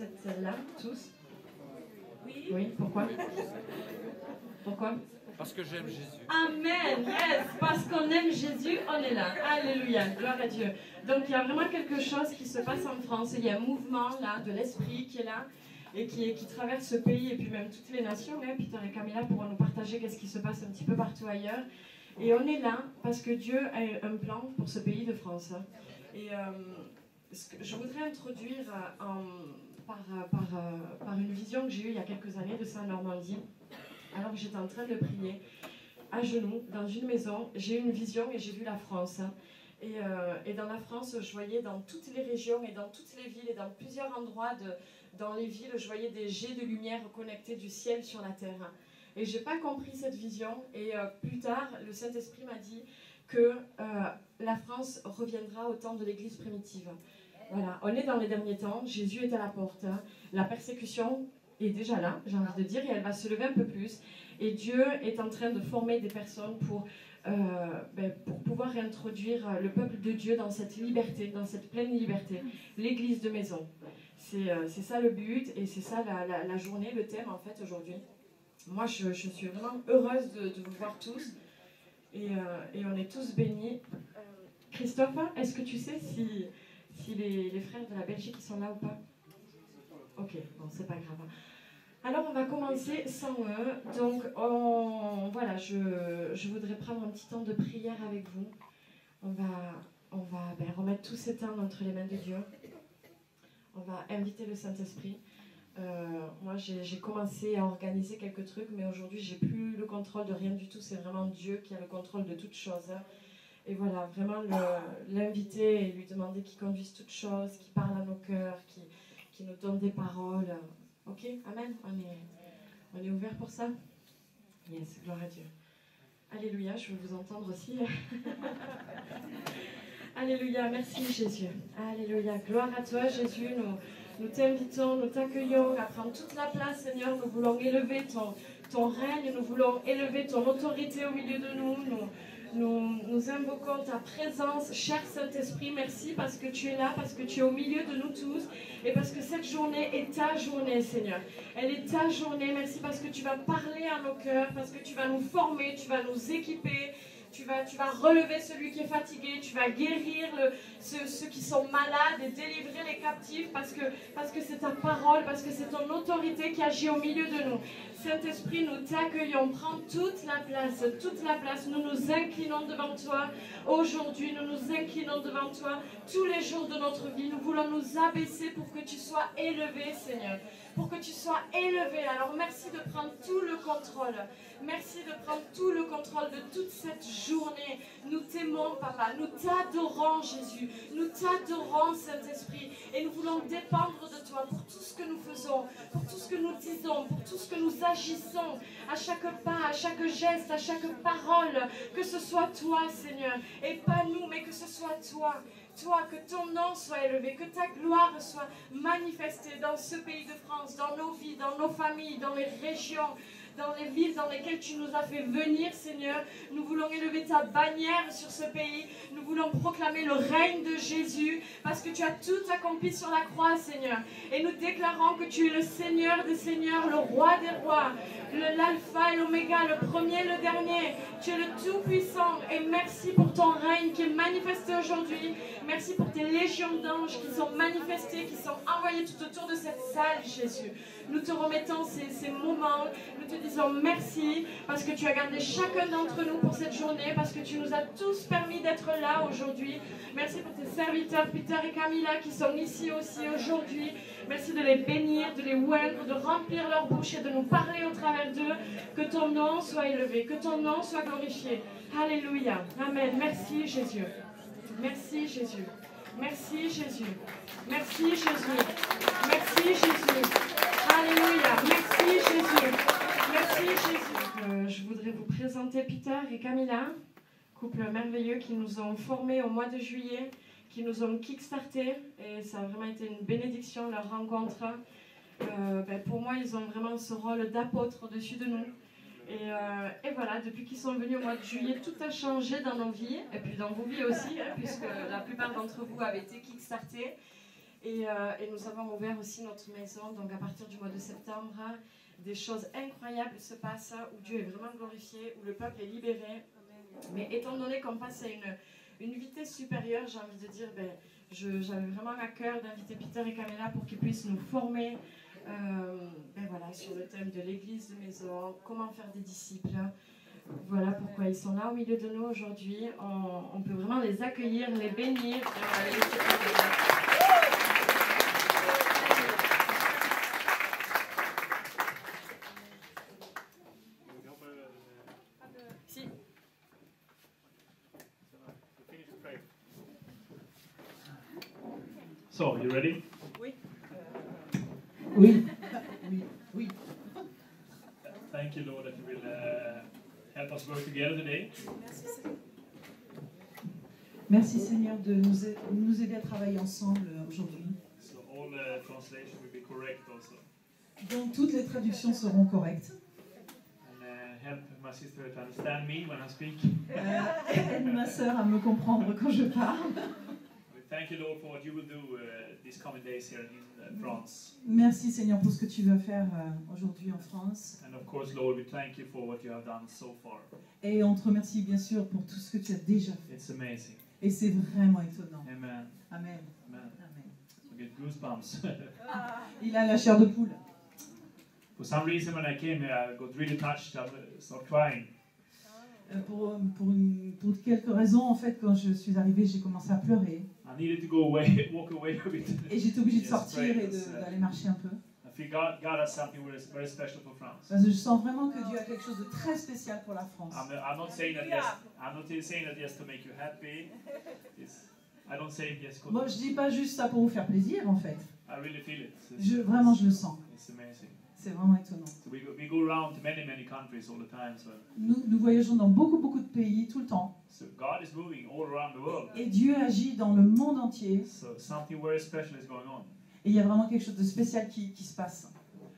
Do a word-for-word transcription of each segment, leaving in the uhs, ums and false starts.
celle-là, tous? Oui. Oui, pourquoi? Pourquoi? Parce que j'aime Jésus. Amen, yes, parce qu'on aime Jésus, on est là. Alléluia, gloire à Dieu. Donc il y a vraiment quelque chose qui se passe en France. Il y a un mouvement là de l'esprit qui est là et qui, qui traverse ce pays et puis même toutes les nations. Hein. Peter et Camilla pourront nous partager qu'est-ce qui se passe un petit peu partout ailleurs. Et on est là parce que Dieu a un plan pour ce pays de France. Et euh, ce que je voudrais introduire en, par, par, par une vision que j'ai eue il y a quelques années de ça en Normandie. Alors que j'étais en train de prier, à genoux, dans une maison, j'ai eu une vision et j'ai vu la France. Et, euh, et dans la France, je voyais dans toutes les régions et dans toutes les villes et dans plusieurs endroits de, dans les villes, je voyais des jets de lumière connectés du ciel sur la terre. Et je n'ai pas compris cette vision. Et euh, plus tard, le Saint-Esprit m'a dit que euh, la France reviendra au temps de l'Église primitive. Voilà, on est dans les derniers temps, Jésus est à la porte, la persécution est déjà là, j'ai envie de dire, et elle va se lever un peu plus. Et Dieu est en train de former des personnes pour, euh, ben, pour pouvoir réintroduire le peuple de Dieu dans cette liberté, dans cette pleine liberté, l'église de maison. C'est euh, ça le but, et c'est ça la, la, la journée, le thème en fait aujourd'hui. Moi je, je suis vraiment heureuse de, de vous voir tous, et, euh, et on est tous bénis. Euh, Christophe, est-ce que tu sais si, si les, les frères de la Belgique sont là ou pas? Ok, bon, c'est pas grave. Alors on va commencer sans eux. Donc on, voilà, je, je voudrais prendre un petit temps de prière avec vous. On va, on va ben, remettre tous ces temps entre les mains de Dieu. On va inviter le Saint-Esprit. Euh, moi j'ai commencé à organiser quelques trucs, mais aujourd'hui j'ai plus le contrôle de rien du tout. C'est vraiment Dieu qui a le contrôle de toutes choses. Et voilà, vraiment l'inviter et lui demander qu'il conduise toutes choses, qu'il parle à nos cœurs, qu'il qui nous donne des paroles. Ok, amen. On est, on est ouvert pour ça? Yes, gloire à Dieu. Alléluia, je veux vous entendre aussi. Alléluia, merci Jésus. Alléluia, gloire à toi Jésus. Nous, nous t'invitons, nous t'accueillons à prendre toute la place, Seigneur. Nous voulons élever ton, ton règne, nous voulons élever ton autorité au milieu de nous. Nous, Nous, nous invoquons ta présence, cher Saint-Esprit. Merci parce que tu es là, parce que tu es au milieu de nous tous et parce que cette journée est ta journée, Seigneur. Elle est ta journée. Merci parce que tu vas parler à nos cœurs, parce que tu vas nous former, tu vas nous équiper. Tu vas, tu vas relever celui qui est fatigué, tu vas guérir le, ceux, ceux qui sont malades et délivrer les captifs parce que parce que c'est ta parole, parce que c'est ton autorité qui agit au milieu de nous. Saint-Esprit, nous t'accueillons, prends toute la place, toute la place. Nous nous inclinons devant toi. Aujourd'hui, nous nous inclinons devant toi tous les jours de notre vie. Nous voulons nous abaisser pour que tu sois élevé, Seigneur. Pour que tu sois élevé. Alors merci de prendre tout le contrôle. Merci de prendre tout le contrôle de toute cette journée. Nous t'aimons, Papa. Nous t'adorons, Jésus. Nous t'adorons, Saint-Esprit. Et nous voulons dépendre de toi pour tout ce que nous faisons, pour tout ce que nous disons, pour tout ce que nous agissons, à chaque pas, à chaque geste, à chaque parole. Que ce soit toi, Seigneur, et pas nous, mais que ce soit toi. Toi, que ton nom soit élevé, que ta gloire soit manifestée dans ce pays de France, dans nos vies, dans nos familles, dans les régions, dans les villes dans lesquelles tu nous as fait venir, Seigneur. Nous voulons élever ta bannière sur ce pays. Nous voulons proclamer le règne de Jésus parce que tu as tout accompli sur la croix, Seigneur. Et nous déclarons que tu es le Seigneur des Seigneurs, le Roi des Rois, l'Alpha et l'Oméga, le premier et le dernier. Tu es le Tout-Puissant et merci pour ton règne qui est manifesté aujourd'hui. Merci pour tes légions d'anges qui sont manifestés, qui sont envoyés tout autour de cette salle, Jésus. Nous te remettons ces, ces moments, nous te disons merci parce que tu as gardé chacun d'entre nous pour cette journée, parce que tu nous as tous permis d'être là aujourd'hui. Merci pour tes serviteurs Peter et Camilla qui sont ici aussi aujourd'hui. Merci de les bénir, de les oindre, de remplir leur bouche et de nous parler au travers d'eux. Que ton nom soit élevé, que ton nom soit glorifié. Alléluia. Amen. Merci Jésus. Merci Jésus. Merci Jésus. Merci Jésus. Merci Jésus. Alléluia. Merci Jésus. Merci Jésus. Euh, je voudrais vous présenter Peter et Camilla, couple merveilleux qui nous ont formés au mois de juillet, qui nous ont kickstarté et ça a vraiment été une bénédiction leur rencontre. Euh, ben, pour moi, ils ont vraiment ce rôle d'apôtre au-dessus de nous. Et, euh, et voilà, depuis qu'ils sont venus au mois de juillet, tout a changé dans nos vies, et puis dans vos vies aussi, hein, puisque la plupart d'entre vous avaient été kickstartés. Et, euh, et nous avons ouvert aussi notre maison, donc à partir du mois de septembre, des choses incroyables se passent, où Dieu est vraiment glorifié, où le peuple est libéré. Mais étant donné qu'on passe à une, une vitesse supérieure, j'ai envie de dire, ben, j'avais vraiment à cœur d'inviter Peter et Camilla pour qu'ils puissent nous former euh, ben voilà, sur le thème de l'église de maison, comment faire des disciples. Voilà pourquoi ils sont là au milieu de nous aujourd'hui. On, on peut vraiment les accueillir, les bénir. Euh, les... So, you ready? Oui. Oui. Oui. Oui. Thank you, Lord, that you will uh, help us work together today. Merci, Seigneur. Merci, Seigneur, de nous, a- nous aider à travailler ensemble euh, aujourd'hui. So all uh, translation will be correct also. Donc, toutes les traductions seront correctes. And uh, help my sister to understand me when I speak. Euh, aide ma sœur à me comprendre quand je parle. We thank you, Lord, for what you will do uh, these coming days here in uh, France. Merci, Seigneur, pour ce que tu vas faire euh, aujourd'hui en France. And of course, Lord, we thank you for what you have done so far. Et on te remercie, bien sûr, pour tout ce que tu as déjà fait. It's amazing. Et c'est vraiment étonnant. Amen. Amen. Amen. Amen. We get goosebumps. Il a la chair de poule. For some reason, when I came here, I got really touched. I started crying. Euh, Pour, pour, une- pour quelques raisons, en fait, quand je suis arrivée, j'ai commencé à pleurer. I needed to go away, walk away a bit. Et j'étais obligée de Yes, sortir pray, et de- yes, uh, d'aller marcher un peu. I feel God, God has something very, very special for France. Parce que je sens vraiment que Dieu a quelque chose de très spécial pour la France. I'm, I'm not saying that yes. I'm not saying that yes to make you happy. It's, I don't say yes. 'Cause Moi, je dis pas juste ça pour vous faire plaisir, en fait. I really feel it. It's, Je, vraiment, je le sens. It's amazing. C'est vraiment étonnant. So we go, we go around to many many countries all the time. So, Nous, nous voyageons dans beaucoup, beaucoup de pays tout le temps. so God is moving all around the world. Et Dieu agit dans le monde entier. So something very special is going on. Et il y a vraiment quelque chose de spécial qui, qui se passe.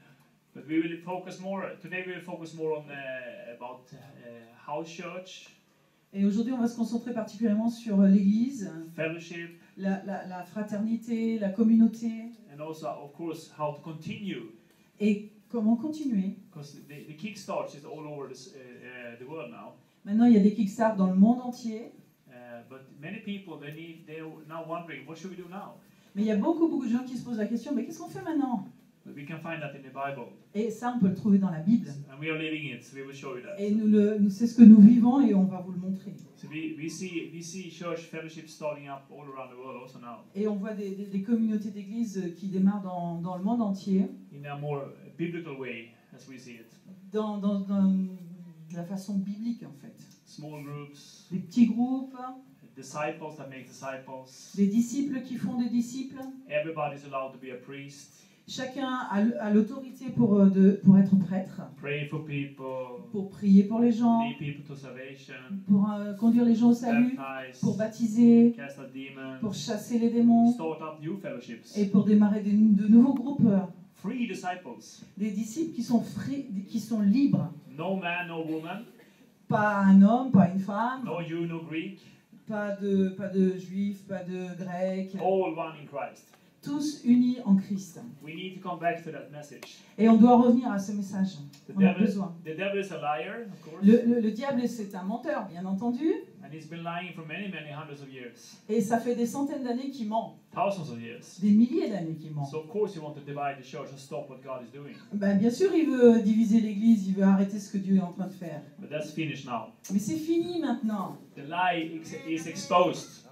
But we will focus more today. We will focus more on uh, about uh, house church, Et aujourd'hui, on va se concentrer particulièrement sur l'église, fellowship, la, la, la fraternité, la communauté. and also of course how to continue. Et comment continuer. Because the, the kickstart is all over this, uh, uh, the world now. Maintenant, il y a des kickstarts dans le monde entier. Uh, but many people they need they're now wondering what should we do now. Mais il y a beaucoup, beaucoup de gens qui se posent la question, mais qu'est-ce qu'on fait maintenant? But we can find that in the Bible, Et ça, on peut le trouver dans la Bible. and we are living it. So we will show you that. Et nous le, nous, c'est ce que nous vivons et on va vous le montrer. So we, we see we see church fellowship starting up all around the world also now Et on voit des, des, des communautés d'église qui démarrent dans, dans le monde entier, in a more biblical way as we see it. dans, dans, dans de la façon biblique en fait. Small groups, Des petits groupes, disciples that make disciples. des disciples qui font des disciples. Everybody's allowed to be a priest. Chacun a, l- a l'autorité pour, euh, de, pour être prêtre, Pray for people, pour prier pour les gens, lead people to salvation, pour euh, conduire les gens au salut, baptize, pour baptiser, cast out demons, pour chasser les démons start up new fellowships. et pour démarrer des- de nouveaux groupes. euh, Free disciples. Des disciples qui sont, free, qui sont libres. No man, no woman, Pas un homme, pas une femme, no Jew, no Greek, pas de, pas de juifs, pas de grecs. all one in Christ. Tous unis en Christ. We need to come back to that message. Et on doit revenir à ce message. The On a devil, besoin. the devil is a liar, of course, Le, le, le diable, c'est un menteur, bien entendu. and he's been lying for many, many hundreds of years, Et ça fait des centaines d'années qu'il ment. thousands of years. Des milliers d'années qu'il ment. So of course you want to divide the church and stop what God is doing. Ben, bien sûr, il veut diviser l'Église, il veut arrêter ce que Dieu est en train de faire. But that's finished now. Mais c'est fini maintenant. The lie ex- is exposed.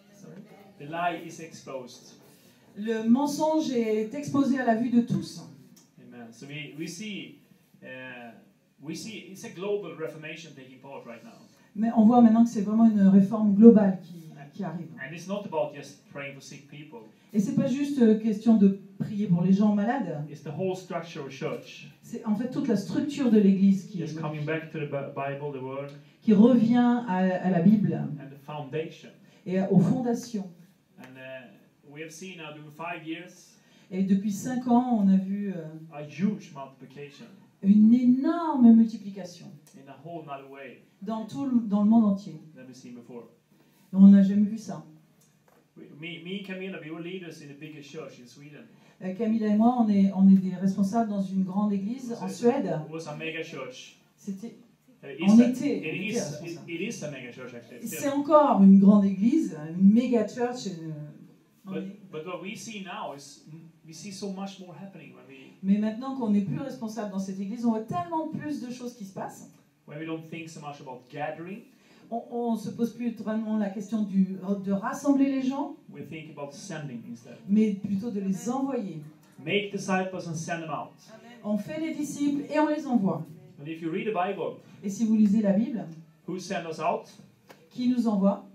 The lie is exposed. Le mensonge est exposé à la vue de tous. Amen. So we, we see uh, we see it's a global reformation taking part right now. Mais on voit maintenant que c'est vraiment une réforme globale qui, qui arrive. And it's not about just praying for sick people. Et c'est pas juste euh, question de prier pour les gens malades. It's the whole structure of church. C'est en fait toute la structure de l'Église qui, Just coming back to the Bi- Bible, the Word, qui revient à, à la Bible and the foundation. et aux fondations. And uh, we have seen now during five years Et depuis cinq ans, on a vu euh, a huge multiplication une énorme multiplication in a whole nother way dans tout le, dans le monde entier. than we've seen before. Et on n'a jamais vu ça. We, me, me and Camilla, we were leaders in the biggest church in Sweden. Euh, Camilla et moi, on est, on est des responsables dans une grande église en Suède. It was a mega church. C'était, Uh, on it's a- était, it on était is, it, responsables. it is a mega church actually. C'est still. encore une grande église, une méga church. euh, on But, est- but what we see now is mm, we see so much more happening when we Mais maintenant qu'on n'est plus responsable dans cette église, on voit tellement plus de choses qui se passent. when we don't think so much about gathering. On ne se pose plus vraiment la question du, de rassembler les gens, We think about sending instead. mais plutôt de les envoyer. Make disciples and send them out. On fait les disciples et on les envoie. And if you read the Bible, Et si vous lisez la Bible, who sent us out? qui nous envoie?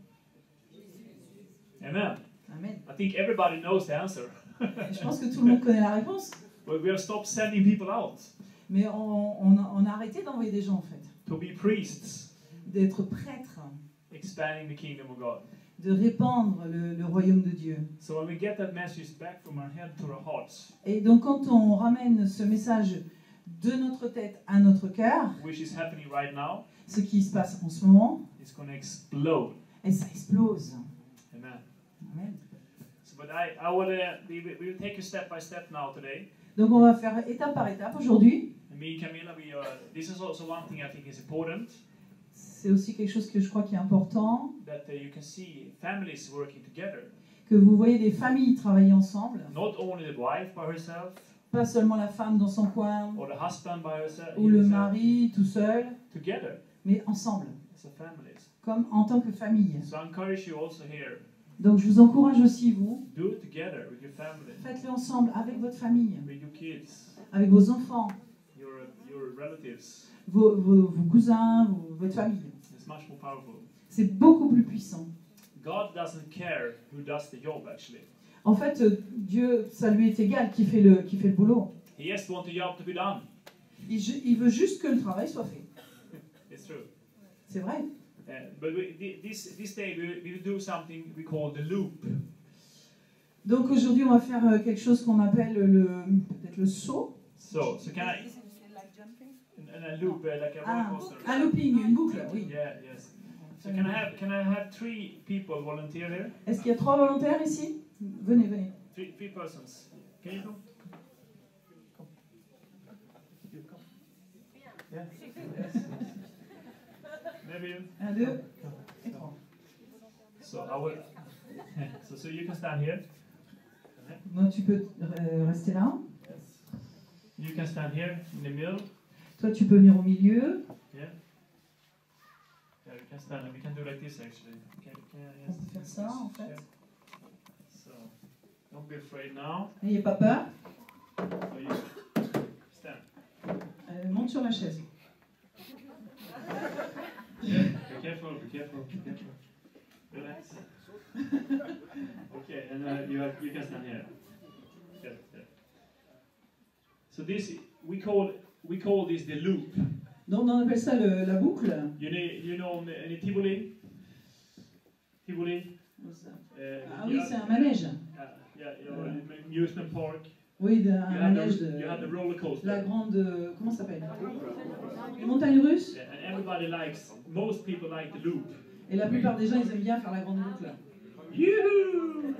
Amen. Amen. I think everybody knows the answer. Et je pense que tout le monde connaît la réponse. But we have stopped sending people out Mais on, on a, on a arrêté d'envoyer des gens en fait, to be priests, d'être prêtres, expanding the kingdom of God. de répandre le, le royaume de Dieu. So when we get that message back from our head to our hearts, Et donc quand on ramène ce message de notre tête à notre cœur, which is happening right now, ce qui se passe en ce moment, it's going to explode. et ça explose. Amen. Amen. So, but I, I will, uh, we, we will take it step by step now today. Donc on va faire étape par étape aujourd'hui. And me and Camilla, we, uh, this is also one thing I think is important, C'est aussi quelque chose que je crois qui est important, that uh, you can see families working together. que vous voyez des familles travailler ensemble, Not only the wife by herself, pas seulement la femme dans son coin, or the husband by herself, ou le himself, mari tout seul, together mais ensemble, as a families. comme en tant que famille. So I encourage you also here, Donc je vous encourage aussi, vous, do it together with your family, faites-le ensemble avec votre famille, with your kids, avec vos enfants, your, your relatives. vos, vos, vos cousins, vos- votre famille. It's much more powerful. C'est beaucoup plus puissant. God doesn't care who does the job actually. En fait, euh, Dieu, ça lui est égal qui fait le, qui fait le boulot. He just wants the job to be done. Il, ju- il veut juste que le travail soit fait. It's true. C'est vrai. Uh, but we, thi- this, this day we, we will do something we call the loop. Donc aujourd'hui, on va faire euh, quelque chose qu'on appelle le, peut-être le saut. So, so can I, and a loop, uh, like a roller Ah, coaster. un looping, une boucle, oui. Yeah, yes. So can I have, can I have three people volunteer here? Est-ce qu'il y a trois volontaires ici? Venez, venez. Three, three persons. Can you come? Come. You come. Yeah. Yes. Maybe you. Un, deux, et trois. So I will. So, so you can stand here. Donc tu peux euh, rester là. Yes. You can stand here in the middle. Toi, tu peux venir au milieu. Yeah. Yeah, we can stand. We can do like this actually. Can, can, On yes. peut faire ça, en fait. Yeah. So don't be afraid now. N'ayez pas peur. So you stand. Euh, monte sur la chaise. Yeah. Be careful. Be careful. Be careful. Relax. Okay, and uh, you have, you can stand here. Yeah, yeah. So this we call we call this the loop. Donc on appelle ça le- la boucle. You know, you know any Tivoli? Tivoli? Uh, Ah oui, c'est un manège. Uh, yeah, you know, an amusement park. Oui, de- You un have, manège the, you have the de roller coaster. la grande. euh, Comment ça s'appelle? Les montagnes russes. Yeah, and everybody likes. Most people like the loop. Et la plupart des gens, ils aiment bien faire la grande boucle. Yoo-hoo!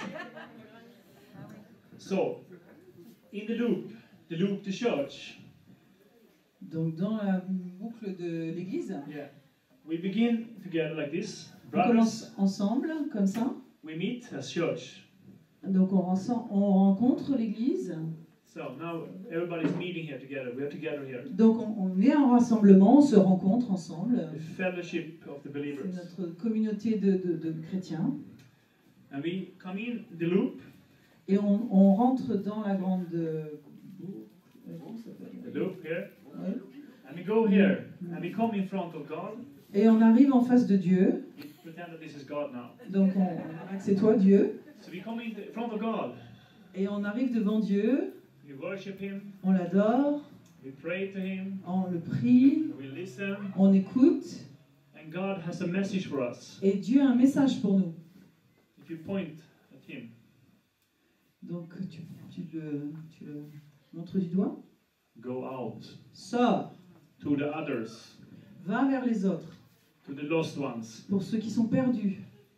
So, in the loop, the loop to church. Donc dans la boucle de l'église, Yeah, we begin together like this. on Brothers, commence ensemble, comme ça. we meet as church. Donc on, rense- on rencontre l'église. So now everybody's meeting here together. We are together here. Donc on, on est en rassemblement, on se rencontre ensemble. The fellowship of the C'est believers. notre communauté de, de- de chrétiens. And we come in the loop, Et on, on rentre dans la grande euh, boucle. euh, comment ça s'appelle the loop here, Ouais. and we go here, and we come in front of God. Et on arrive en face de Dieu. We pretend that this is God now. Donc on, on dirait que c'est toi Dieu. So we come in the- front of God. Et on arrive devant Dieu, We worship Him. on l'adore, We pray to Him. on le prie, We listen. on écoute. And God has a message for us. Et Dieu a un message pour nous. If you point at Him, Donc tu, tu le, tu le montres du doigt. go out Sors, to the others, va vers les autres, to the lost ones. pour ceux qui sont perdus.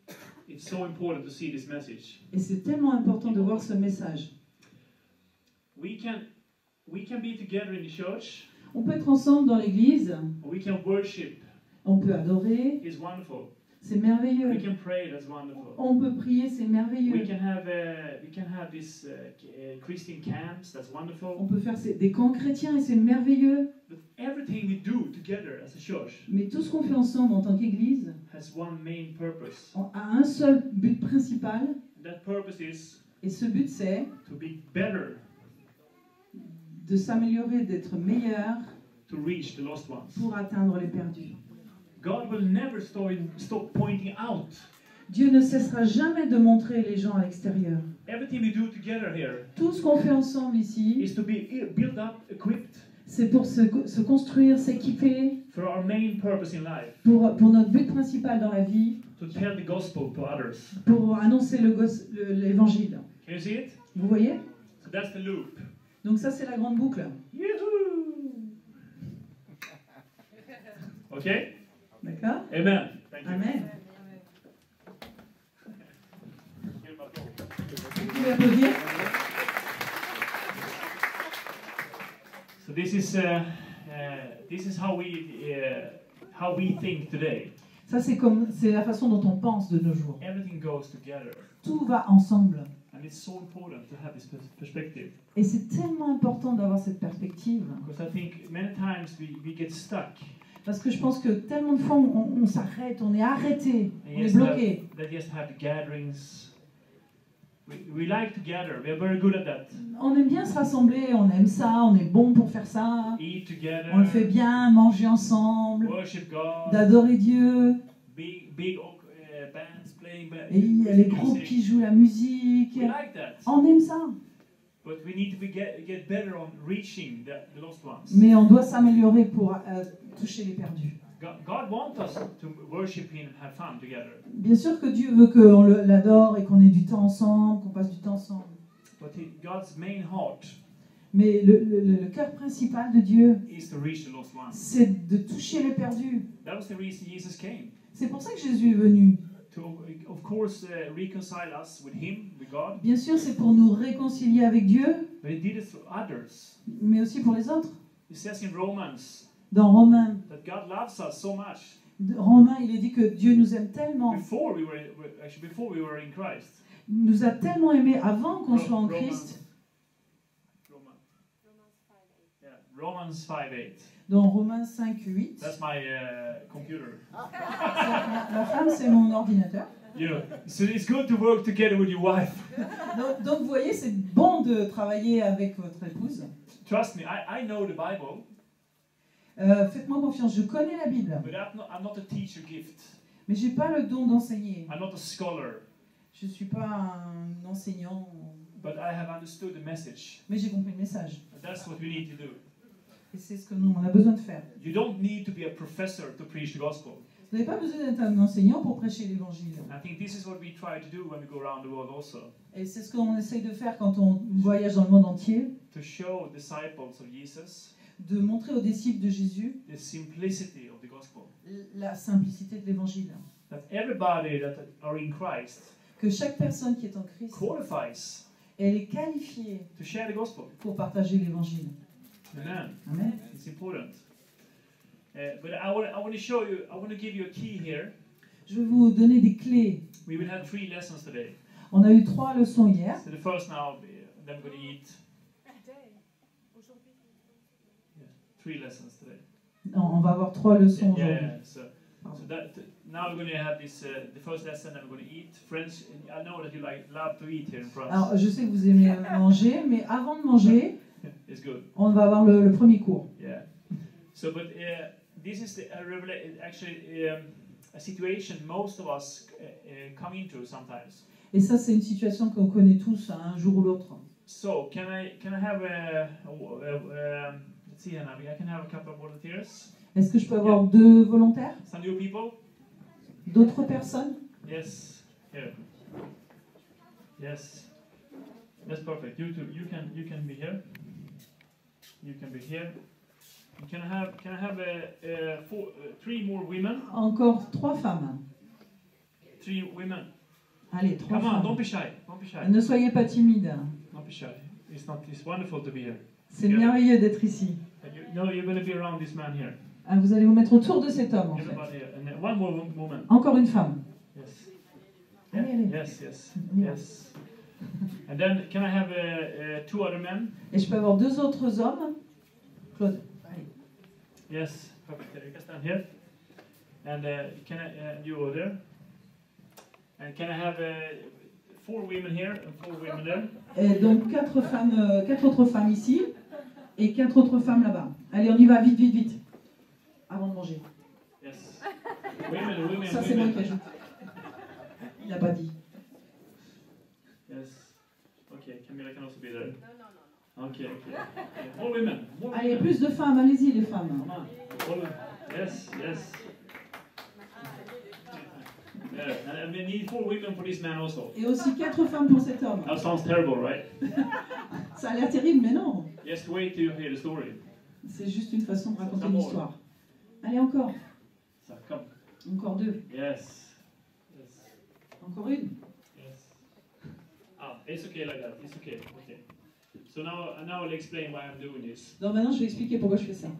it's so important to see this message. Et c'est tellement important de voir ce message. We can, we can be together in the church. On peut être ensemble dans l'église, We can worship. on peut adorer, It's wonderful. c'est merveilleux. We can pray. That's wonderful. On peut prier, c'est We merveilleux. can have uh, we can have these uh, uh, Christian camps. That's On wonderful. peut faire ces- des camps chrétiens et c'est merveilleux. But everything we do together as a church Mais tout ce qu'on fait ensemble en tant qu'église has one main purpose. a un seul but principal. And that purpose is Et ce but, c'est to be better, de s'améliorer, d'être meilleur to reach the lost ones. pour atteindre les perdus. God will never stop, stop pointing out. Dieu ne cessera jamais de montrer les gens à l'extérieur. Everything we do together here Tout ce qu'on fait ensemble ici, is to be built up, equipped c'est pour se, se construire, s'équiper, for our main purpose in life, pour, pour notre but principal dans la vie, to tell the gospel to others. pour annoncer le gos- le- l'évangile. Can you see it? Vous voyez? So that's the loop. Donc ça, c'est la grande boucle. Yoo-hoo! Okay? D'accord? Amen. Thank you. Amen. Give him applause. Vous pouvez applaudir. So this is uh, uh, this is how we uh, how we think today. Ça, c'est comme, c'est la façon dont on pense de nos jours. Everything goes together, Tout va ensemble. and it's so important to have this pers- perspective, Et c'est tellement important d'avoir cette perspective. because I think many times we, we get stuck. Parce que je pense que tellement de fois, on, on s'arrête, on est arrêté, on est Yes, bloqué. that, that just have gatherings. We, we like to gather. We are very good at that. On aime bien se rassembler, on aime ça, on est bon pour faire ça. Eat together. On le fait bien, manger ensemble, Worship God. d'adorer Dieu. Big big uh, bands playing. ba- Et il y a les music. groupes qui jouent la musique. We like that. On aime ça. But we need to be get, get better on reaching the, the lost ones. Mais on doit s'améliorer pour euh, toucher les perdus. God, God wants us to worship Him and have fun together. Bien sûr que Dieu veut qu'on le- l'adore et qu'on ait du temps ensemble, qu'on passe du temps ensemble. But he, God's main heart Mais le, le- le- le cœur principal de Dieu, is to reach the lost ones. c'est de toucher les perdus. That was the reason Jesus came. C'est pour ça que Jésus est venu. To, of course, uh, reconcile us with Him, with God. Bien sûr, c'est pour nous réconcilier avec Dieu, But He did it through others. mais aussi pour les autres. It says in Romans Dans Romains, that God loves us so much. Romains, il est dit que Dieu nous aime tellement, Before we were, actually, before we were in Christ. nous a tellement aimés avant qu'on Ro- soit en Romans- Christ. Romans. Yeah, Romans five eight. Dans Romains cinq, huit. That's my uh, computer. Ma, ma femme, c'est mon ordinateur. You know, so it's good to work together with your wife. Donc, donc, vous voyez, c'est bon de travailler avec votre épouse. Trust me, I, I know the Bible, Euh, Faites-moi confiance, je connais la Bible, but I'm not, I'm not a teacher gift. mais j'ai pas le don d'enseigner. I'm not a scholar, Je suis pas un enseignant, but I have understood the message. mais j'ai compris le message. And that's what we need to do. Et c'est ce que nous on a besoin de faire. You don't need to be a professor to preach the gospel. Vous n'avez pas besoin d'être un enseignant pour prêcher l'évangile. I think this is what we try to do when we go around the world also. Et c'est ce qu'on essaye de faire quand on voyage dans le monde entier, To show disciples of Jesus de montrer aux disciples de Jésus the simplicity of the gospel. la simplicité de l'évangile. That everybody that are in Christ Que chaque personne qui est en Christ, qualifies elle est qualifiée to share the gospel. pour partager l'évangile. Amen. Amen. It's important. Uh, but I want, I want to show you, I want to give you a key here. Je vais vous donner des clés. We will have three lessons today. On a eu trois leçons hier. So the first now, uh, then we're going to eat. Yeah, three lessons today. Non, on va avoir trois leçons Yeah, aujourd'hui. yeah, so, so that, now we're going to have this, uh, the first lesson, then we're going to eat. French, I know that you like love to eat here in France. Alors, je sais que vous aimez manger, mais avant de manger, It's good. on va avoir le, le premier cours. Yeah. So, but uh, this is the, a revela- actually um, a situation most of us uh, uh, come into sometimes. Et ça, c'est une situation qu'on connaît tous hein, un jour ou l'autre. So, can I can I have a, a, a, um, let's see, Hannah, I can have a couple of volunteers. Est-ce que je peux avoir deux volontaires? Some new people. D'autres personnes? Yes. Here. Yes. That's perfect. You too. You can you can be here. You can be here. Can I have can I have a, a four, uh, three more women? Encore trois femmes. Three women. Allez, trois Come on, don't femmes. be shy. Don't be shy. Ne soyez pas timides. Don't be shy. It's not. It's wonderful to be here. C'est merveilleux d'être ici. And you know you're going to be around this man here. Ah, vous allez vous mettre autour de cet homme, en fait. Everybody here. And then one more woman. Encore une femme. Yes. Allez, allez. Yes. Yes. Yeah. Yes. And then can I have uh, uh, two other men? Et je peux avoir deux autres hommes. Claude. Allez. Yes. Perfect. You can stand here. And uh, can I? Uh, you over there. And can I have uh, four women here and four women there? Et donc quatre femmes, euh, quatre autres femmes ici et quatre autres femmes là-bas. Allez, on y va vite, vite, vite. Avant de manger. Yes. Women, women, Ça, c'est moi women. qui ajoute. Il n'a pas dit. Yes. Okay, Camilla can also be there. Okay, okay. okay. More women. More Allez, women. plus de femmes, allez-y les femmes. Come on. More women. Yes, yes. Yeah, and we need four women for this man also. Et aussi quatre femmes pour cet homme. That sounds terrible, right? Ça a l'air terrible, mais non. Just wait till you hear the story. C'est juste une façon de raconter Come on. l'histoire. Allez, encore. So come. Encore deux. Yes. Yes. Encore une. Yes. Ah, it's okay like that. It's okay. Okay. So now, now I'll explain why I'm doing this. Donc maintenant, je vais expliquer pourquoi je fais ça.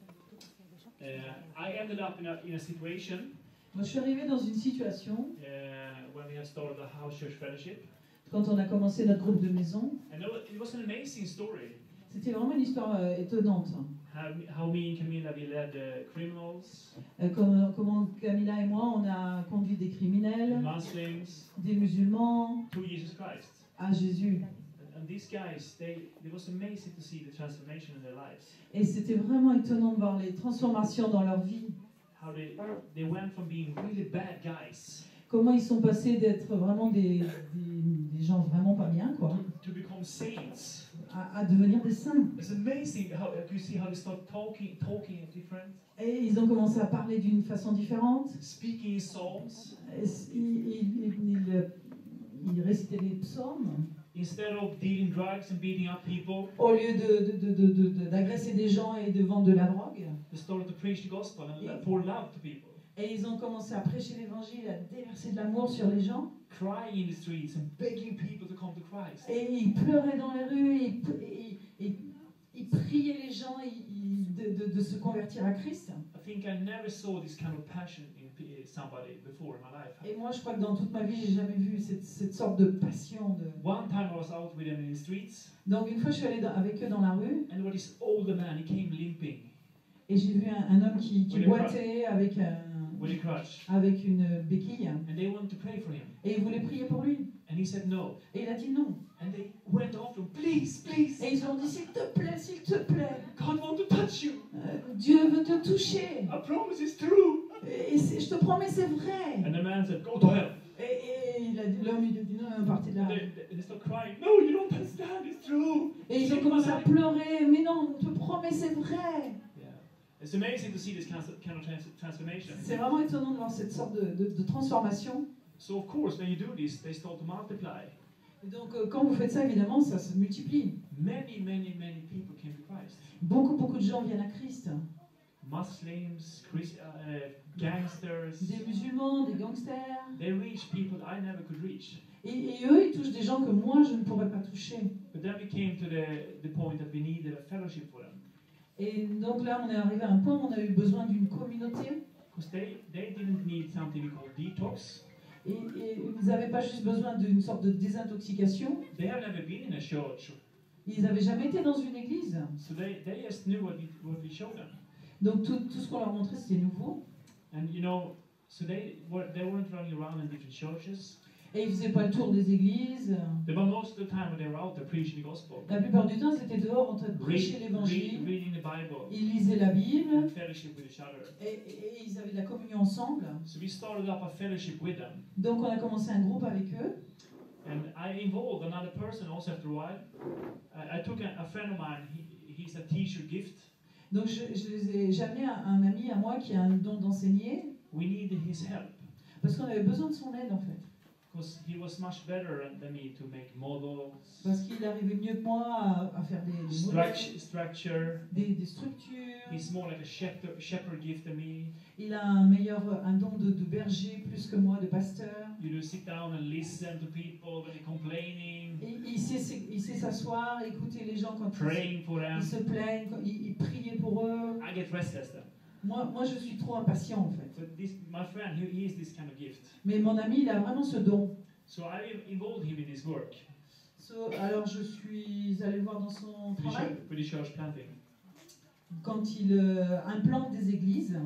Uh, I ended up in a, in a situation Moi, je suis arrivée dans une situation uh, when we had started the House Church Fellowship, quand on a commencé notre groupe de maison. and it was, it was an amazing story. C'était vraiment une histoire euh, étonnante. How, how me and Camilla we led uh, criminals, Euh, comme, comment Camilla et moi, on a conduit des criminels, Muslims des musulmans to Jesus Christ. à Jésus. And, and these guys, they it was amazing to see the transformation in their lives. Et c'était vraiment étonnant de voir les transformations dans leur vie. How they they went from being really bad guys Comment ils sont passés d'être vraiment des, des, des gens vraiment pas bien, quoi, to, to become saints. à, à devenir des saints. It's amazing how you see how they start talking talking different, Et ils ont commencé à parler d'une façon différente. speaking in psalms. Et Ils, ils, ils, ils récitaient les psaumes. Instead of dealing drugs and beating up people, Au lieu de, de, de, de, de- de- d'agresser des gens et de vendre de la drogue. they started to preach the gospel and pour love to people. Et ils ont commencé à prêcher l'évangile, à déverser de l'amour sur les gens. Crying in the streets and begging people to come to Christ. Et ils pleuraient dans les rues, et, et, et- ils priaient les gens et- ils- de, de, de se convertir à Christ. I think I never saw this kind of passion in p- somebody before in my life. Et moi, je crois que dans toute ma vie, j'ai jamais vu cette, cette sorte de passion. De... One time I was out with them in the streets, Donc une fois, je suis allée dans- avec eux dans la rue, and there was this older man. He came limping et j'ai vu un, un homme qui, qui Oui, d'accord. boitait avec, un, with a crutch, avec une béquille, and they wanted to pray for him, et ils voulaient prier pour lui. and he said no. Et il a dit non. And they went after him, please, please. Et ils ont dit, s'il te plaît, s'il te plaît, God wants to touch you. euh, Dieu veut te toucher. I promise it's true. Et c'est- je te promets, c'est vrai. And the man said, go to hell. Et, et il a dit, l'homme, il a dit non, partez de là. And they, they, they start crying. No, you don't understand. It's true. Et ils ont commencé à pleurer. Mais non, on te promet, c'est vrai. Yeah. It's amazing to see this kind of, kind of trans- transformation. C'est vraiment étonnant de voir cette sorte de, de, de transformation. So of course, when you do this, they start to multiply. Et donc, euh, quand vous faites ça, évidemment, ça se multiplie. Many, many, many people came to Christ. Beaucoup, beaucoup de gens viennent à Christ. Muslims, Christ, uh, gangsters. Des musulmans, des gangsters. They reach people I never could reach. Et, et eux, ils touchent des gens que moi, je ne pourrais pas toucher. But then we came to the, the point that we needed a fellowship for them. Et donc là, on est arrivé à un point où on a eu besoin d'une communauté. Because they, they didn't need something we call detox. Et, et ils n'avaient pas juste besoin d'une sorte de désintoxication. They have never been in a church. Ils n'avaient jamais été dans une église. So they, they just knew what we, what we showed them. Donc tout, tout ce qu'on leur montrait, c'était nouveau. And you know, so they, were, they weren't running around in different churches. Et ils ne faisaient pas le tour des églises. They were most of the time when they were out there preaching the gospel. La plupart du temps, ils étaient dehors en train de prêcher Read, read, l'évangile. reading the Bible. Ils lisaient la Bible. And fellowship with each other. Et, et- et ils avaient de la communion ensemble. So we started up a fellowship with them. Donc on a commencé un groupe avec eux. And I involved another person also after a while. I, I took a, a friend of mine, he, he's a teacher gift. Donc je, je les ai, j'ai amené un, un ami à moi qui a un don d'enseigner. We needed his help Parce qu'on avait besoin de son aide en fait. because he was much better than me to make models, Parce qu'il arrivait mieux que moi à, à faire des, des, modèles, structure, structure des, des structures, He's more like a shepherd, shepherd gift than me. Il a un meilleur, un don de, de berger plus que moi, de pasteur. You know, sit down and listen to people when they're complaining, Et il sait, il sait s'asseoir, écouter les gens quand ils, praying for them. ils se plaignent, quand ils, ils prier pour eux. I get restless then. Moi, moi, je suis trop impatient en fait. But this, my friend, he, he has this kind of gift. Mais mon ami, il a vraiment ce don. So I involved him in his work So, alors je suis allée voir dans son for the, travail church, for the church planting. quand il euh, implante des églises.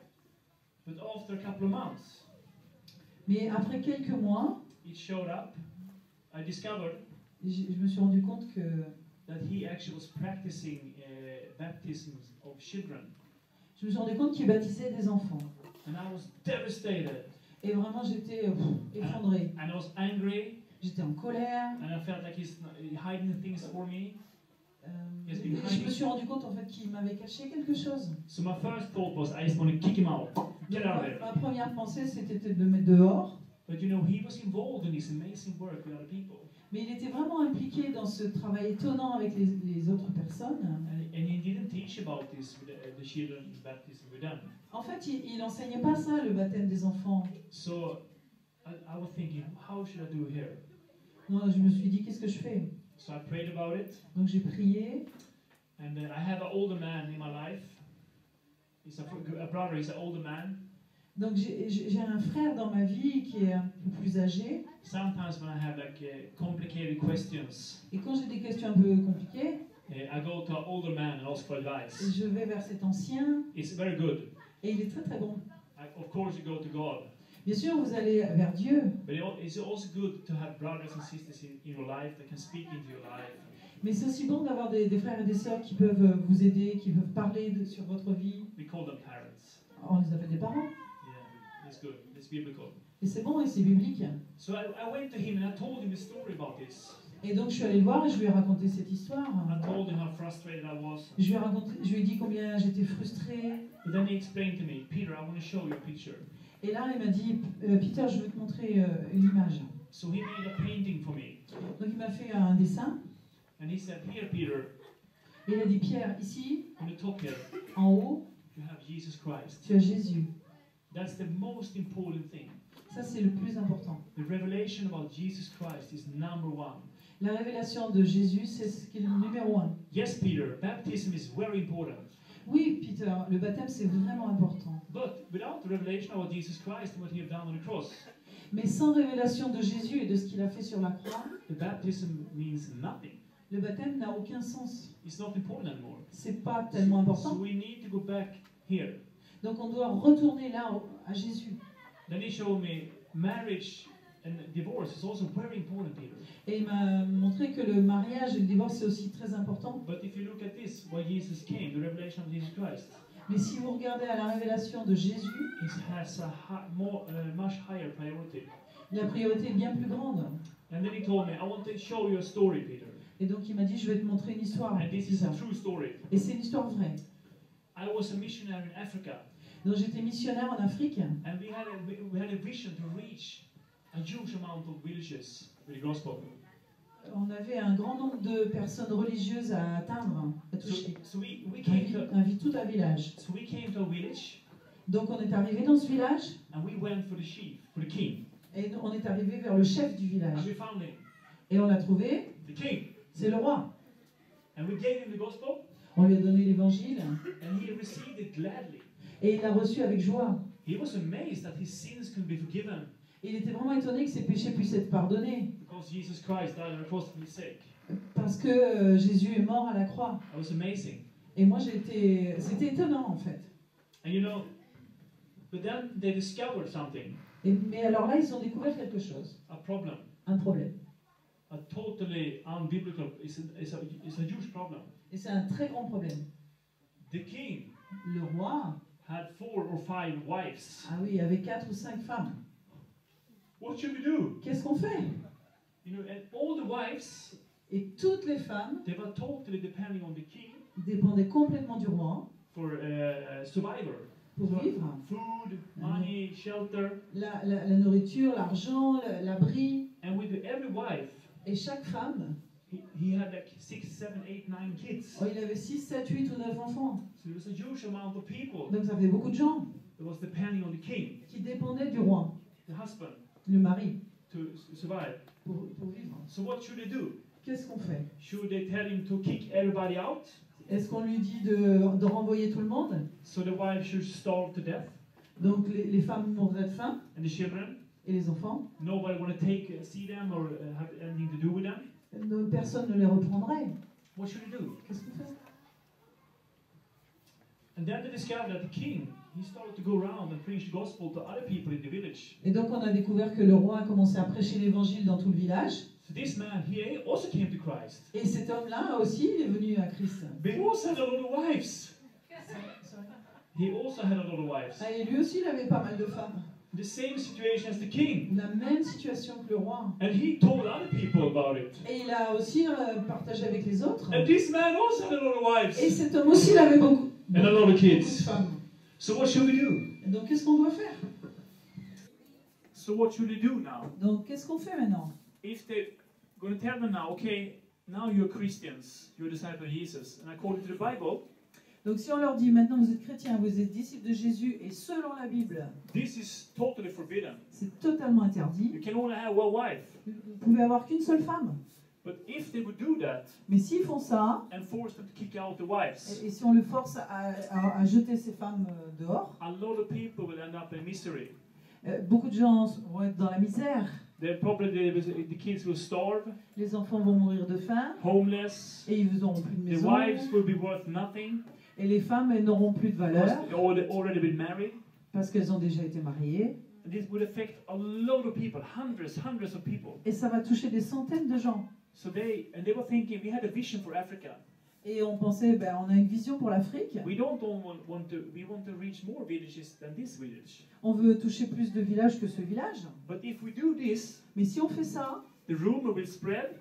But after a couple of months, Mais après quelques mois, it showed up. I discovered j- je me suis rendu compte que that he actually was practicing uh, baptisms of children. je me suis rendu compte qu'il baptisait des enfants. And I was devastated. Et vraiment, j'étais euh, pff, effondrée. And I was angry. J'étais en colère. And I felt like he's hiding things for me. Euh, Yes, et je me suis rendu compte en fait qu'il m'avait caché quelque chose. So my first thought was, I just want to kick him out. Get out of Ma, here. ma première pensée, c'était de le mettre dehors. But you know, he was involved in this amazing work with other people. Mais il était vraiment impliqué dans ce travail étonnant avec les, les autres personnes. And, and he didn't teach about this, with the, the children baptism with them. En fait, il n'enseignait pas ça, le baptême des enfants. So I, I was thinking, how should I do here? Non, je me suis dit, qu'est-ce que je fais? So I prayed about it. Donc j'ai prié. And uh, I have an older man in my life. He's a, a brother, he's an older man. Donc j'ai j'ai un frère dans ma vie qui est un peu plus âgé. Sometimes when I have like uh, complicated questions, Et quand j'ai des questions un peu compliquées, uh, I go to an older man and ask for advice. je vais vers cet ancien. It's very good. Et il est très très bon. I, of course, you go to God. Bien sûr, vous allez vers Dieu. But it, al- it's also good to have brothers and sisters in, in your life that can speak into your life. Mais c'est aussi bon d'avoir des, des frères et des sœurs qui peuvent euh, vous aider, qui peuvent parler de- sur votre vie. We call them parents. On les appelle des parents. Yeah, it's good. It's biblical. Et c'est bon et c'est biblique. So I, I went to him and I told him a story about this. Et donc je suis allée le voir et je lui ai raconté cette histoire. I told him how frustrated I was. Je lui ai, raconté, je lui ai dit combien j'étais frustrée. But then he explained to me, Peter, I want to show you a picture. Et là, il m'a dit, euh, Peter, je veux te montrer euh, une image. So he made a painting for me. Donc il m'a fait un dessin. And he said, here, Peter, Et il a dit, Pierre, ici, on the top here, en haut, you have Jesus Christ. tu as Jésus. That's the most important thing. Ça, c'est le plus important. The revelation about Jesus Christ is number one. La révélation de Jésus, c'est ce qui est le numéro un. Yes, Peter, baptism is very important. Oui, Peter, le baptême, c'est vraiment important. But without the revelation about Jesus Christ and what he had done on the cross, Mais sans révélation de Jésus et de ce qu'il a fait sur la croix, the baptism means nothing. le baptême n'a aucun sens. It's not important anymore. C'est pas tellement important. So we need to go back here. Donc on doit retourner là au- à Jésus. Then he showed me marriage and divorce is also very important, Peter. Et il m'a montré que le mariage et le divorce, c'est aussi très important. But if you look at this, why Jesus came, the revelation of Jesus Christ, Mais si vous regardez à la révélation de Jésus, it has a hi- more, uh, much higher priority. la priorité est bien plus grande. And then he told me, I want to show you a story, Peter. Et donc il m'a dit, je vais te montrer une histoire. And this is a Peter. true story. Et c'est une histoire vraie. I was a missionary in Africa, Donc j'étais missionnaire en Afrique. and we had a, we- we had a vision to reach a huge amount of villages with the gospel. On avait un grand nombre de personnes religieuses à atteindre, à So, toucher. so we, we Un, came vi- to un vi- tout un village. so we came to a village, Donc on est arrivé dans ce village and we went for the chief, for the king, et on est arrivé vers le chef du village. and we found him, Et on l'a trouvé, the king, c'est le roi. and we gave him the gospel, On lui a donné l'évangile and he received it gladly. et il l'a reçu avec joie. He was amazed that his sins could be forgiven Et il était vraiment étonné que ses péchés puissent être pardonnés because Jesus Christ died on the cross for his sake. parce que euh, Jésus est mort à la croix. That was amazing. Et moi j'étais, c'était étonnant en fait. And you know, but then they discovered something, Et- mais alors là ils ont découvert quelque chose, a problem, un problème. a totally unbiblical, it's a, it's a, it's a huge problem. Et c'est un très grand problème. The king Le roi, had four or five wives. ah oui, avait quatre ou cinq femmes. What should we do? Qu'est-ce qu'on fait? You know, and all the wives, Et toutes les femmes they were totally depending on the king dépendaient complètement du roi for uh, uh, survival. pour vivre. Food, money, shelter. La, la- la nourriture, l'argent, le- l'abri. And with every wife, Et chaque femme, he, he had like six, seven, eight, nine kids. Oh, il avait six, sept, huit ou neuf enfants. So there was a huge amount of people Donc ça fait beaucoup de gens that was depending on the king, qui dépendaient du roi, the husband, le mari, to s- survive. pour, pour vivre. So what should they do? Qu'est-ce qu'on fait? Should they tell him to kick everybody out? Est-ce qu'on lui dit de, de renvoyer tout le monde? So the wife should starve to death? Donc les, les femmes mourraient de faim And the children? et les enfants? Nobody want to take, uh, see them or uh, have anything to do with them? Ne- Personne ne les reprendrait. What should they do? Qu'est-ce qu'on fait? And then they discovered that the king, he started to go around and preach the gospel to other people in the village. Et donc on a découvert que le roi a commencé à prêcher l'évangile dans tout le village. So this man, he also came to Christ. Et cet homme-là aussi, il est venu à Christ. But he also had a lot of wives. He also had a lot of wives. Ah, et lui aussi, il avait pas mal de femmes. The same situation as the king. La même situation que le roi. And he told other people about it. Et il a aussi euh, partagé avec les autres. And this man also had a lot of Et wives. cet homme aussi, il avait beaucoup, And a lot of beaucoup de kids. femmes. So what should we do? Et donc, qu'est-ce qu'on doit faire? So what should we do now? Donc, qu'est-ce qu'on fait maintenant? If they're going to tell them now, okay, now you're Christians, you're disciples of Jesus, and according to the Bible, Donc, si on leur dit maintenant vous êtes chrétiens, vous êtes disciples de Jésus, et selon la Bible, this is totally forbidden. c'est totalement interdit. You can only have one wife. Vous pouvez avoir qu'une seule femme. But if they would do that Mais s'ils font ça, and force them to kick out the wives, et, et si on le force à, à- à jeter ces femmes euh, dehors, a lot of people will end up in misery. euh, beaucoup de gens vont être dans la misère. They're probably the, the kids will starve, Les enfants vont mourir de faim, homeless. et ils n'auront plus de The maison. wives will be worth nothing Et les femmes, elles n'auront plus de because valeur they've already, already been married. parce qu'elles ont déjà été mariées. And this would affect a lot of people, hundreds, hundreds of people. Et ça va toucher des centaines de gens. So they and they were thinking we had a vision for Africa. Et on pensait, ben, on a une vision pour l'Afrique. We don't want, want to we want to reach more villages than this village. On veut toucher plus de villages que ce village. But if we do this, Mais si on fait ça, the rumor will spread.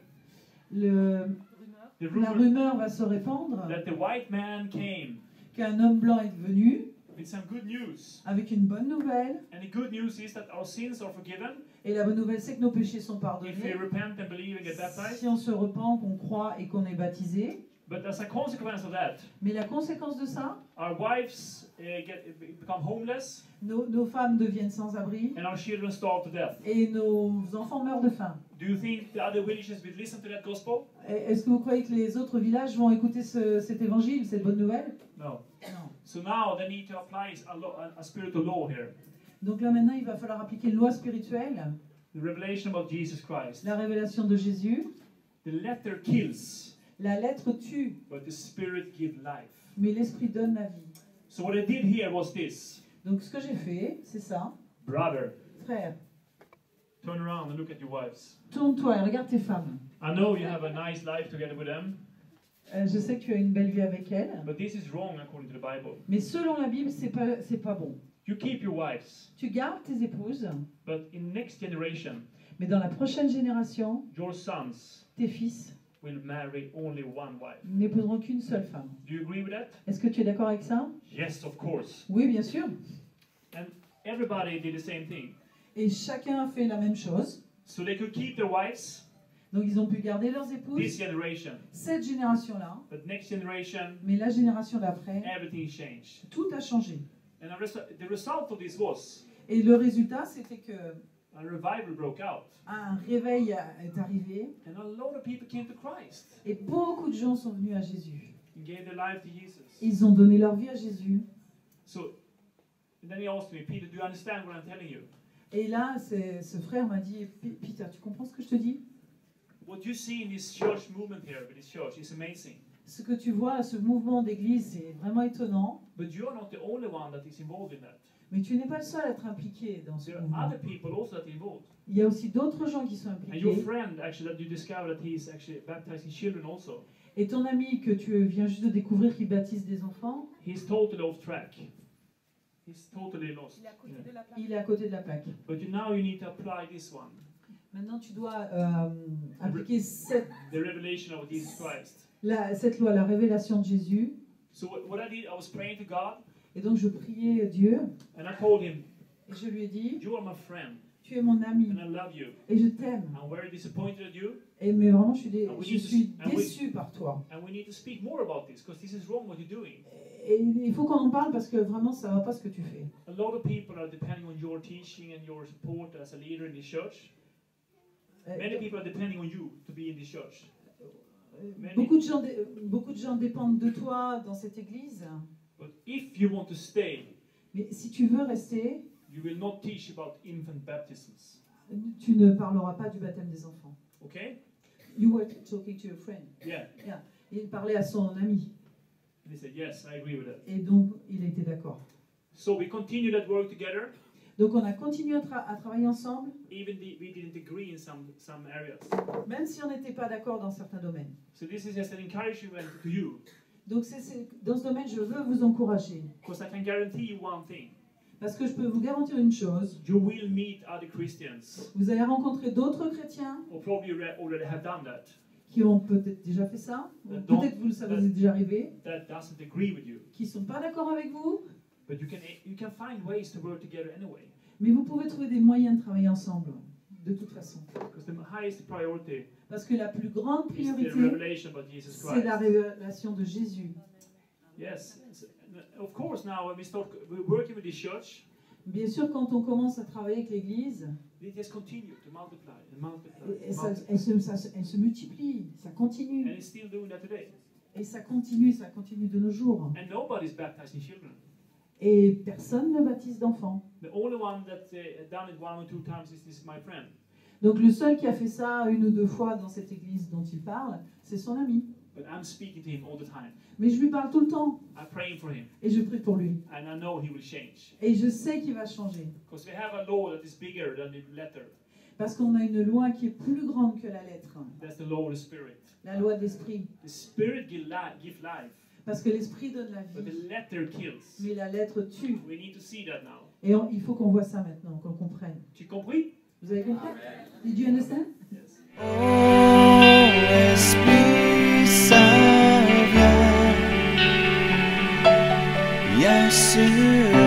le, The la rumor rumeur va se répandre that the white man came qu'un homme blanc est venu with some good news. avec une bonne nouvelle. And the good news is that our sins are forgiven Et la bonne nouvelle, c'est que nos péchés sont if we pardonnés. repent and believe and get baptized. Si on se repent, qu'on croit et qu'on est baptisé. But as a consequence of that, Mais la conséquence de ça, our wives uh, get become homeless nos, nos femmes deviennent sans abri and our children starve to death. et nos enfants meurent de faim. Do you think the other villages will listen to that gospel? Et est-ce que vous croyez que les autres villages vont écouter ce- cet évangile, cette bonne nouvelle? No. Non. So now they need to apply a, law, a spiritual law here. Donc là maintenant, il va falloir appliquer une loi spirituelle, The revelation about Jesus Christ. la révélation de Jésus. The letter kills, La lettre tue, but the spirit gives life. mais l'esprit donne la vie. So what I did here was this. Donc ce que j'ai fait, c'est ça. Brother, Frère, turn around and look at your wives. tourne-toi et regarde tes femmes. I know you have a nice life together with them, Euh, je sais que tu as une belle vie avec elles, but this is wrong according to the Bible. mais selon la Bible, c'est pas, c'est pas bon. You keep your wives, Tu gardes tes épouses, but in next generation, mais dans la prochaine génération, your sons tes fils will marry only one wife. n'épouseront qu'une seule femme. Do you agree with that? Est-ce que tu es d'accord avec ça? Yes, of course. Oui, bien sûr. And everybody did the same thing. Et chacun a fait la même chose. So they could keep their wives Donc ils ont pu garder leurs this épouses, generation, cette génération-là, but next generation, mais la génération d'après, everything changed. tout a changé. And the resu- the result of this was Et le résultat, c'était que a revival broke out, un réveil est arrivé and a lot of people came to Christ et beaucoup de gens sont venus à Jésus. and gave their life to Jesus. Ils ont donné leur vie à Jésus. So and then he asked me, Peter, do you understand what I'm telling you? Et là, c'est- ce frère m'a dit, P- Peter, tu comprends ce que je te dis? What you see in this church movement here with this church is amazing. Ce que tu vois, ce mouvement d'église, c'est vraiment étonnant. But you're not the only one that is involved in that. Mais tu n'es pas le seul à être impliqué dans ce There are mouvement. other people also that are involved. Il y a aussi d'autres gens qui sont And your impliqués. friend, actually, that you discovered that he's actually baptizing children also, Et ton ami que tu viens juste de découvrir qui baptise des enfants, he's totally off track. He's totally lost. Yeah. il est à côté de la plaque. But you, now you need to apply this one, Maintenant, tu dois euh, appliquer cette, the revelation of Jesus Christ. la- cette loi, la révélation de Jésus. So what, what I did, I was praying to God, Et donc, je priais Dieu and I told him, et je lui ai dit, you are my friend. Tu es mon ami and I love you. et je t'aime. I'm very disappointed at you, Et mais vraiment, je suis, dé- Ah oui, je suis ah oui. déçue par toi. and we need to speak more about this because this is wrong what you're doing. Et il faut qu'on en parle parce que vraiment, ça va pas ce que tu fais. A lot of people are depending on your teaching and your support as a leader in this church. Euh, Many people are depending on you to be in this church. euh, beaucoup, de gens, dé- beaucoup de gens dépendent de toi dans cette église. But if you want to stay, Mais si tu veux rester, you will not teach about infant baptisms. tu ne parleras pas du baptême des enfants. Okay? You were talking to your friend. Yeah. Il parlait à son ami. And he said, yes, I agree with that. Et donc, il était d'accord. So we continue that work together. Donc, on a continué à, tra- à travailler ensemble, Even the, we didn't agree in some, some areas. même si on n'était pas d'accord dans certains domaines. So this is just an encouragement to you. Donc, c'est, c'est- dans ce domaine, je veux vous encourager. Because I can guarantee you one thing. Parce que je peux vous garantir une chose. You will meet other Christians Vous allez rencontrer d'autres chrétiens who probably re- already have done that. qui ont peut-être déjà fait ça, ou Euh, donc, peut-être vous, ça vous euh, est déjà arrivé, That doesn't agree with you. qui ne sont pas d'accord avec vous, But you can, you can find ways to work together anyway. mais vous pouvez trouver des moyens de travailler ensemble, de toute façon. Because the highest priority Parce que la plus grande is the priorité, revelation about Jesus c'est la Christ. révélation de Jésus. Yes. Of course, now when we start we're working with this church, Bien sûr, quand on commence à travailler avec l'Église, it just continues to multiply and multiply. et- et And, ça- multiply. elle, se, ça se- elle se multiplie, ça continue, And it's still doing that today. et ça continue, ça continue de nos jours. And nobody's baptizing children. Et personne ne baptise d'enfants. The only one that's uh, done it one or two times is this my friend. Donc le seul qui a fait ça une ou deux fois dans cette église dont il parle, c'est son ami. But I'm speaking to him all the time. Mais je lui parle tout le temps, I'm praying for him. et je prie pour lui. And I know he will change. Et je sais qu'il va changer. Because we have a law that is bigger than the letter. Parce qu'on a une loi qui est plus grande que la lettre, That's the law of the Spirit. la loi de l'esprit. The Spirit give, li- give life, Parce que l'esprit donne la but the vie, letter kills. mais la lettre tue. We need to see that now. Et on- il faut qu'on voit ça maintenant, qu'on comprenne. Tu compris? Vous avez compris? Did you understand? Yes. Oh, Esprit Saint, viens, viens sur